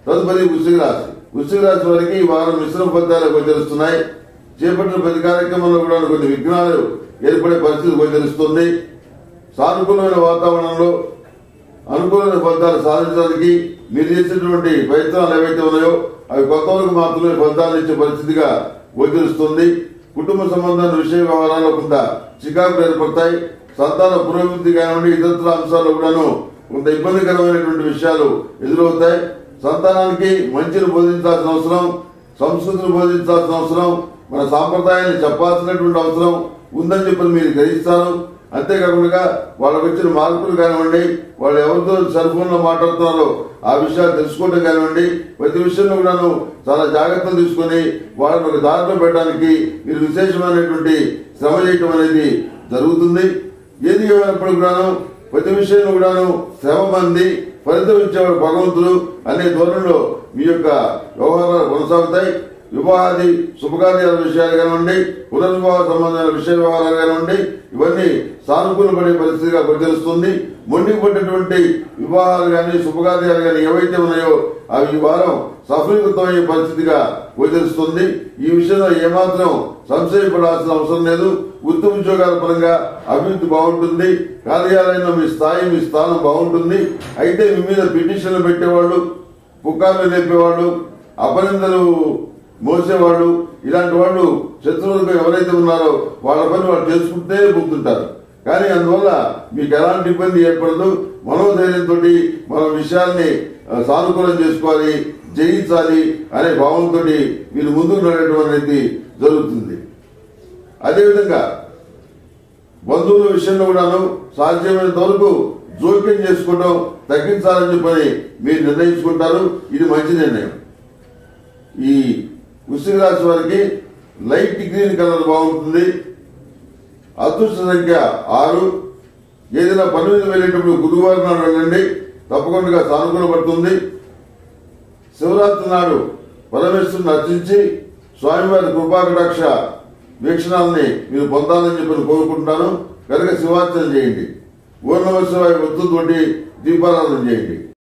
తదుపరి వృశ్చిక రాశి వారికి ఈ వారం మిశ్రమ ఫలితాలు గోచరిస్తున్నాయి. చేపట్టిన ప్రతి కార్యక్రమంలో కూడా కొన్ని విఘ్నాలు ఏర్పడే పరిస్థితి గోచరిస్తుంది. సానుకూలమైన వాతావరణంలో అనుకూలమైన ఫలితాలు సాధించడానికి మీరు చేసినటువంటి ప్రయత్నాలు ఏవైతే ఉన్నాయో అవి కొంతవరకు మాత్రమే ఫలితాలు ఇచ్చే పరిస్థితిగా గోచరిస్తుంది. కుటుంబ సంబంధాల విషయ వ్యవహారాల్లో కొంత చికాకులు ఏర్పడతాయి. సంతాన పురోభివృద్ధి కానివ్వండి, ఇతర అంశాల్లో కూడాను కొంత ఇబ్బందికరమైనటువంటి విషయాలు ఎదురవుతాయి. సంతానానికి మంచిని బోధించాల్సిన అవసరం, సంస్కృతిని బోధించాల్సిన అవసరం, మన సాంప్రదాయాన్ని చెప్పాల్సినటువంటి అవసరం ఉందని చెప్పి మీరు గ్రహిస్తారు. అంతేకాకుండా వాళ్ళకు వచ్చిన మార్పులు కానివ్వండి, వాళ్ళు ఎవరితో సెల్ ఫోన్ లో మాట్లాడుతున్నారో ఆ విషయాలు తెలుసుకోవడం కానివ్వండి, ప్రతి విషయంలో కూడాను చాలా జాగ్రత్తలు తీసుకుని వాళ్ళని ఒక దారిలో పెట్టడానికి మీరు విశేషమైనటువంటి శ్రమ చేయటం అనేది జరుగుతుంది. ఏది ఏమైనప్పుడు కూడాను ప్రతి విషయంలో కూడాను శ్రమ మంది ఫలితం ఇచ్చేవాడు భగవంతుడు అనే ధోరణిలో మీ యొక్క వ్యవహారాలు కొనసాగుతాయి. వివాహాది శుభకార్యాల విషయాలు కానివ్వండి, పునర్వివాహ సంబంధమైన విషయ వ్యవహారాలు కానివ్వండి, ఇవన్నీ సానుకూలపడే పరిస్థితిగా గోచరిస్తుంది. మొండి పడ్డటువంటి వివాహాలు కానీ శుభకార్యాలు కానీ ఏవైతే ఉన్నాయో అవి ఈ వారం సఫలీకృతమయ్యే పరిస్థితిగా గోచరిస్తుంది. ఈ విషయంలో ఏమాత్రం సంశయపడాల్సిన అవసరం లేదు. వృత్తి ఉద్యోగాల పరంగా అభివృద్ధి బాగుంటుంది. కార్యాలయంలో మీ స్థానం బాగుంటుంది. అయితే మీ మీద పిటిషన్లు పెట్టేవాళ్ళు, పుకార్లు లేపేవాళ్ళు, అపనిందలు మోసేవాళ్ళు, ఇలాంటి వాళ్ళు శత్రువులకు ఎవరైతే ఉన్నారో వాళ్ళ పని వాళ్ళు చేసుకుంటే పోతుంటారు. కానీ అందువల్ల మీకు ఎలాంటి ఇబ్బంది ఏర్పడదు. మనోధైర్యంతో మన విషయాల్ని సానుకూలం చేసుకోవాలి, జయించాలి అనే భావంతో మీరు ముందుకు నడవడం అనేది జరుగుతుంది. అదేవిధంగా బంధువుల విషయంలో కూడాను సాధ్యమైనంత వరకు జోక్యం చేసుకోవడం తగ్గించాలని చెప్పని మీరు నిర్ణయించుకుంటారు. ఇది మంచి నిర్ణయం. ఈ వృశ్చిక రాశి వారికి లైట్ గ్రీన్ కలర్ బాగుంటుంది. అదృష్ట సంఖ్య 6. ఏదైనా పని మీద వెళ్ళేటప్పుడు గురువారం నాడు వెళ్ళండి, తప్పకుండా సానుకూల పడుతుంది. శివరాత్రి నాడు పరమేశ్వరుని అర్చించి స్వామివారి కృపాకటాక్ష వీక్షణాలని మీరు పొందాలని చెప్పి కోరుకుంటున్నాను. కనుక శివార్చన చేయండి. ఓం నమః శివాయ ఒత్తుతోటి దీపారాధన చేయండి.